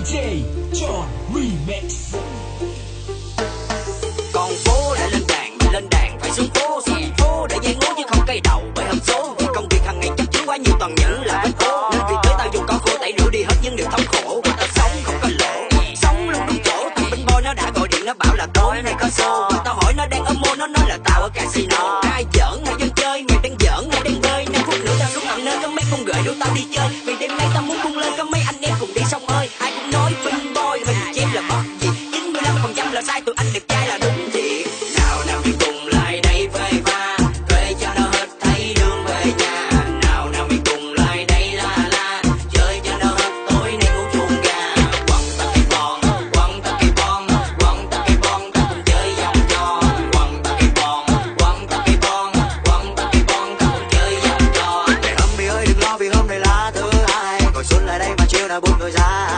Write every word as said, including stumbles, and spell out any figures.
jay John Remix. Con phố đã lên đàn, lên đàn phải xuống phố, xuống phố để dây ngố chứ không cây đầu bởi hâm số. Vì công việc hàng ngày chắc chứa quá nhiều toàn những là vết phố, nên vì tới tao dùng con khô tẩy rửa đi hết những điều thống khổ. Và tao sống không có lỗ, sống luôn đúng chỗ. Thằng binh boy nó đã gọi điện nó bảo là tối nay có show. Và tao hỏi nó đang ở mô, nó nói là tao ở casino. Ai giỡn ai dân chơi, ngày đang giỡn ngày đang bơi. Năm phút nữa tao xuống tận nơi có mấy con gửi đuổi tao đi chơi. Vì đêm nay tao muốn bung lên có mấy anh em cùng đi sông ơi. Ai cũng nói binh boy hình chém là mất gì, chín mươi lăm phần trăm là sai, tụi anh đẹp trai là đúng thiệt. Nào nào mình cùng lại đây phê pha, thuê cho nó hết thấy đường về nhà. Nào nào mình cùng lại đây la la, chơi cho nó hết tối nay ngủ chuông gà. Quăng ta cây bon, quăng ta cây bon, quăng ta cây bon, ta cùng chơi vòng trò. Quăng ta cây bon, quăng ta cây bon, quăng ta cây bon, ta cùng chơi vòng trò. Mày Hâm ơi đừng lo vì hôm nay là thứ hai, ngồi xuống lại đây mà chiều nào buồn người ra.